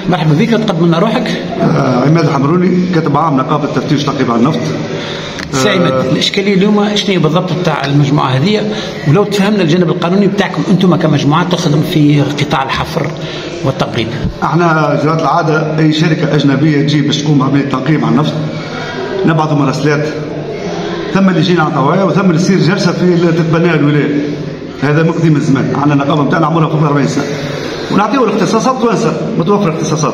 مرحبا بك، تقدم لنا روحك. عماد الحمروني، كاتب عام نقابه تفتيش تعقيب على النفط. سي عماد، الاشكاليه اليوم شنو هي بالضبط تاع المجموعه هذه؟ ولو تفهمنا الجانب القانوني بتاعكم انتم كمجموعات تخدم في قطاع الحفر والتنقيب. احنا جرات العاده اي شركه اجنبيه تجي باش تقوم بعمليه تنقيب على النفط نبعثوا مراسلات، ثم اللي يجينا عطاويه وثم اللي تصير جلسه في تتبناها الولايه. هذا مقدم من زمان، عندنا النقابه نتاعنا عمرها فوق 40 سنه ونعطيو الاختصاصات توانسه، متوفر اختصاصات.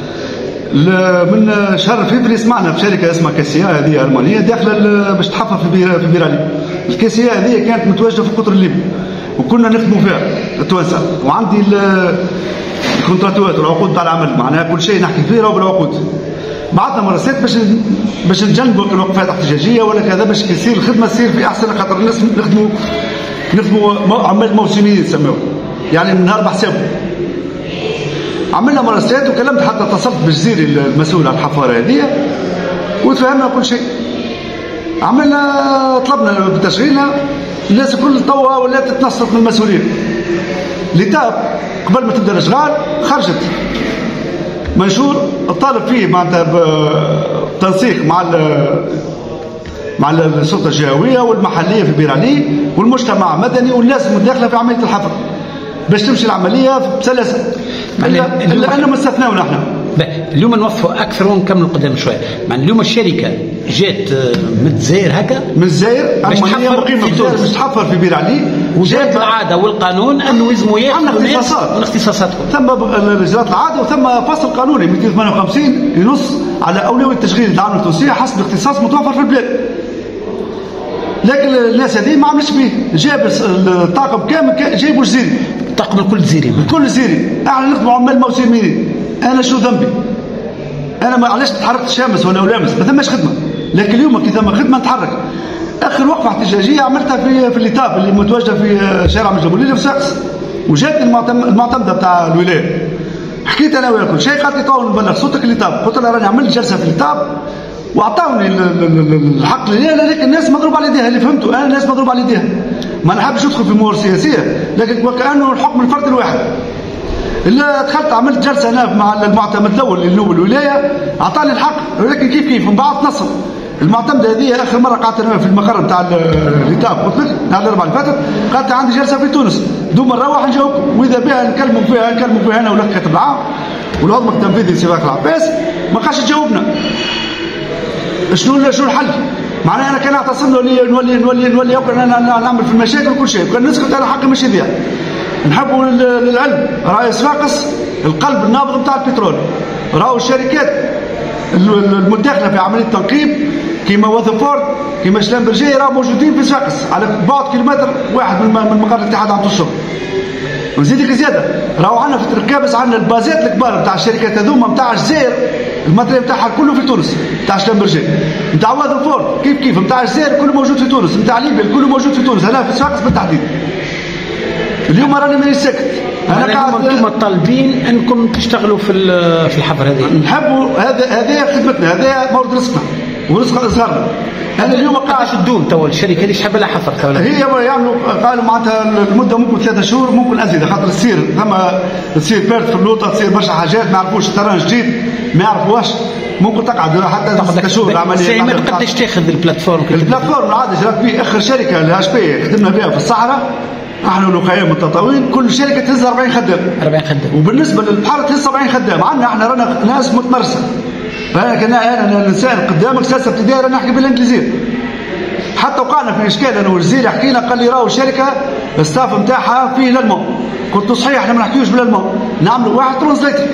من شهر فبراير سمعنا في شركه اسمها كاسيا، هذه المانيه داخله باش تحفر في بيرالي. الكاسيا هذه كانت متواجده في القطر الليبي وكنا نخدموا فيها التوانسه، وعندي الكونتراتوات والعقود تاع العمل، معناها كل شيء نحكي فيه راهو بالعقود. بعثنا مراسلات باش نجنبوا الوقفات احتجاجيه ولا كذا، باش تصير الخدمه تصير في احسن، خاطر الناس نخدموا عمال موسميين يسموه، يعني من نهار بحسابه. عملنا مراسلات وكلمت، حتى اتصلت بالجزيري المسؤول عن الحفاره هذه وتفهمنا كل شيء. عملنا طلبنا بتشغيلنا، الناس الكل توا ولات تتنصت من المسؤولين. لتاب قبل ما تبدا الاشغال خرجت منشور الطالب فيه معناتها بتنسيق مع السلطه الجهويه والمحليه في بيرالي والمجتمع المدني والناس المداخله في عمليه الحفر باش تمشي العمليه بسلاسه. الا انهم استثناونا احنا. اليوم نوفوا اكثر ونكملوا قدام شويه. معناها اليوم الشركه جات من الجزائر هكا، من الجزائر المانيه مقيمه في تونس باش تحفر في بيرالي، وجات العاده والقانون انه يلزموا ياخذوا من اختصاصاتكم. ثم اجراءات العاده وثم فصل قانوني 258 ينص على اولويه تشغيل العمله التونسيه حسب الاختصاص متوفر في البلاد. لكن الناس هذه ما عملش به، جاب الطاقم كامل جايبوا جزيري، الطاقم الكل جزيري، الكل جزيري. احنا نخدموا عمال موسميين، انا شو ذنبي؟ انا ما علاش تحركت شامس ولا لامس، ما ثماش خدمه. لكن اليوم كي ثم خدمه نتحرك. اخر وقفه احتجاجيه عملتها في الليتاب اللي متواجده في شارع مجبوليه في ساقس، وجاتني المعتمده بتاع الولايه. حكيت انا وياكم شيء، قالت لي تو نبلغ صوتك الليتاب. قلت لها راني عملت جلسه في الليتاب واعطوني الحق لي، لكن الناس مضروب على يديها. اللي فهمته انا الناس مضروب على يديها، ما نحبش ندخل في امور سياسيه، لكن وكانه الحكم الفرد الواحد. إلا دخلت عملت جلسه انا مع المعتمد الاول اللي هو الولايه، اعطاني الحق، ولكن كيف من بعد نصر المعتمده هذه. اخر مره قعدت انا في المقر نتاع الليتاب، قلت لك نهار الاربعاء اللي فاتت، قالت عندي جلسه في تونس دوما نروح نجاوبكم، واذا بها نكلموا فيها انا ولا كاتب العام والعضو التنفيذي سواك العباس، ما قاش تجاوبنا. شنو الحل؟ معناها انا كان اعتصم لي نولي انا نعمل في المشاكل وكل شيء، كان نسكت انا حقي ماشي يضيع. نحبوا للعلم، راهي صفاقس القلب النابض نتاع البترول، راهو الشركات المداخله في عمليه التنقيب كيما وذفورد كيما شلامبرجي راهو موجودين في صفاقس على بعد كيلومتر واحد من مقر الاتحاد عام الشغل. ونزيدك زياده، راهو عندنا في تركابس عندنا البازات الكبار نتاع الشركات هذوما نتاع الجزائر، الماتريال نتاعها كله في تونس، نتاع شلامبرجي، نتاع وذفورد كيف نتاع الجزائر كله موجود في تونس، نتاع ليبيا كله موجود في تونس، هنا في صفاقس بالتحديد. اليوم راني ماني ساكت، انا قاعد. انتم طالبين انكم تشتغلوا في الحفر هذه؟ نحبوا هذه خدمتنا، هذا مورد رزقنا ورزق اصغرنا. انا اليوم قاعد تدوم تو الشركه اللي حاب لها حفر، هي يعملوا قالوا معناتها المده ممكن 3 شهور ممكن ازيد، خاطر تصير بيرت في اللوطه، تصير برشا حاجات ما يعرفوش، تران جديد ما يعرفوش، ممكن تقعد حتى 6 شهور العمليه. سي قداش تاخذ البلاتفورم؟ البلاتفورم عاد جرات به اخر شركه الهاش بي خدمنا بها في الصحراء، احنا والخيام التطاوين، كل شركه تهز 40 خدام. وبالنسبه للبحر تهز 70 خدام. عندنا احنا رانا ناس متمرسه، انا الانسان قدامك سلسله ابتدائي رانا نحكي بالانجليزيه. حتى وقعنا في اشكال انا والجزيري، حكينا قال لي راهو الشركه الستاف نتاعها فيه الالمان. قلت له صحيح احنا ما نحكيوش بالالمان، نعملوا واحد ترانسليتر.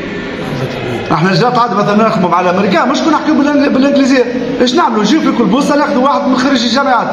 احنا جات عاد مثلا نخدموا مع الامريكان مش كنا نحكيو بالانجليزيه، ايش نعملوا؟ نجيو في كل بوصه ناخذوا واحد من خريج الجامعات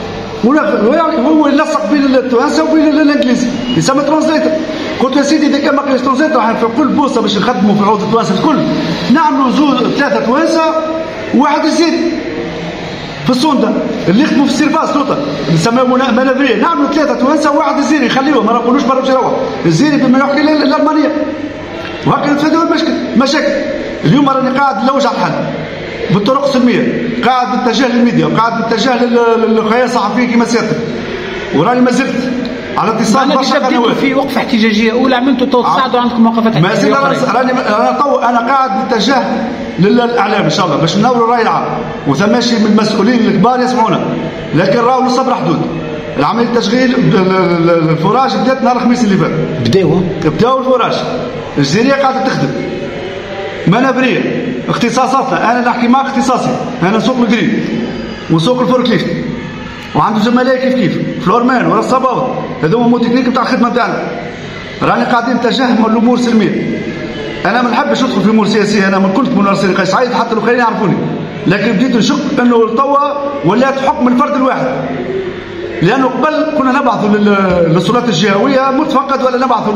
هو يلصق بين التوانسه وبين الانجليزي، يسمى ترانسليتر. قلت يا سيدي اذا كان ما كاينش ترانسليتر احنا في كل بوصه باش نخدموا في عود التوانسه الكل نعملوا 3 توانسه وواحد جزيري في الصونده اللي يخدموا في السيرفاس لوطه نسميوه منافيه، نعملوا 3 توانسه وواحد جزيري نخليوه، ما نقولوش برا باش يروح الجزيري بما يحكي الالمانيه، وهكذا نتفادوا المشاكل. اليوم راني قاعد نلوج على الحل بالطرق السلميه، قاعد باتجاه للميديا وقاعد باتجاه للخيال الصحفيه كما سيادتك، وراني ما زلت على اتصال برشا قنوات. في وقفه احتجاجيه اولى عملتوا تصعدوا عندكم موقفات احتجاجيه انا قاعد نتجه للاعلام ان شاء الله باش ننوروا الراي العام، وثماشي من المسؤولين الكبار يسمعونا، لكن راهو للصبر حدود. العمليه التشغيل الفراج بدات نهار الخميس اللي فات. بداوا الفراج. الجزيريه قاعده تخدم منابريه اختصاصاتنا. انا نحكي معك اختصاصي، انا نسوق الجريد ونسوق الفوركليفت، وعنده زملاء كيف فلورمان ولا الصباوط، هذوما مو تكنيك نتاع الخدمه نتاعنا. راني قاعدين نتجه من الامور سلميه. انا ما نحبش ندخل في امور سياسيه، انا من كنت من رئيس قيس سعيد حتى الاخرين يعرفوني، لكن بديت نشك انه توا ولات حكم الفرد الواحد. لانه قبل كنا نبعثوا للسلطات الجهويه متفقد ولا نبعثوا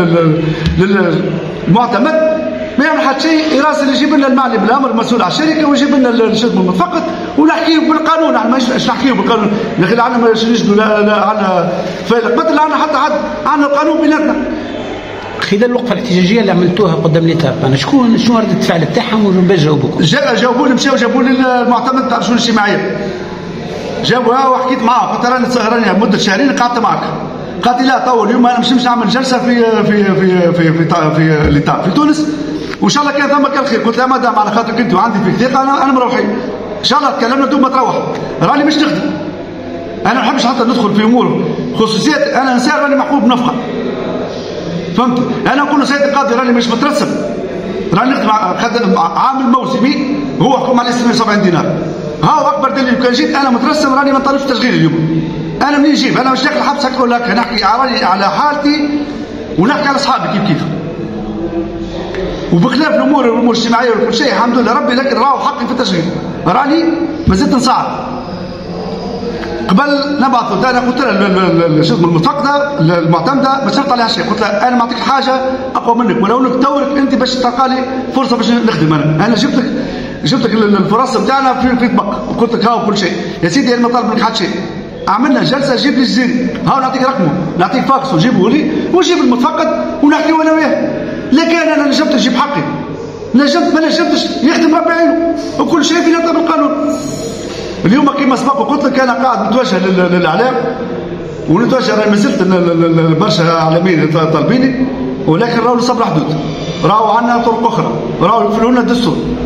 للمعتمد ما يعمل حتى شيء، يراسل يجيب لنا المعلم الامر المسؤول على الشركه ويجيب لنا الشدم المتفقد ونحكيه بالقانون. احنا مش نحكيه بالقانون يا اخي، عندنا ما نجدوا على فالق بدل عندنا حتى حد عندنا القانون بيناتنا. خلال الوقفه الاحتجاجيه اللي عملتوها قدام الإطار، انا شنو رده الفعل تاعهم وباش جاوبوكم؟ جاوبوني، مشاو جابوا لي المعتمد تاع الشؤون الاجتماعيه، جابوها وحكيت معاه، قلت راني مده شهرين قعدت معك. قالت لي لا طول اليوم انا مش نعمل جلسه في تونس وان شاء الله كان ثم كان خير. قلت لها ما دام على خاطرك انت وعندي فيك ثقه انا مروحين ان شاء الله. تكلمنا دوم ما تروح، راني مش نخدم. انا ما نحبش حتى ندخل في امور خصوصيات، انا انسان راني محبوب بنفقه، فهمت؟ انا نقول له سيد القاضي راني مش مترسم، راني نخدم عامل موسمي هو حكم على 70 دينار. ها اكبر دليل كان جيت انا مترسم راني ما نطالبش تشغيل اليوم. انا منين نجيب؟ انا مش داخل الحبس هكا ولا هكا، نحكي على حالتي ونحكي على اصحابي كيف وبخلاف الامور الاجتماعيه وكل شيء الحمد لله ربي، لكن راهو حقي في التشغيل. راني ما زلت نصعد. قبل نبعثوا انا قلت لها شو اسمه المتفقده المعتمده ما شرط عليها شيء، قلت لها انا ما نعطيك حاجه اقوى منك ولو انك تورك انت باش تلقى لي فرصه باش نخدم. انا جبت لك الفرص بتاعنا في طبق، وقلت لك هاو كل شيء يا سيدي انا ما طالب منك حتى شيء. عملنا جلسه جيب لي الجزيري، هاو نعطيك رقمه، نعطيك فاكس وجيبه لي وجيب المتفقد ونحكيو انا وياه. لكن انا نجمت نجيب حقي، ما نجمتش يخدم ربي عينه وكل شيء في نطاق القانون. اليوم كما سبق وقلت لك انا قاعد متوجه للاعلام ونتوجه، ما زلت برشا اعلاميين طالبيني، ولكن راهو الصبر حدود، راهو عندنا طرق اخرى، راهو يقفلوا لنا الدستور.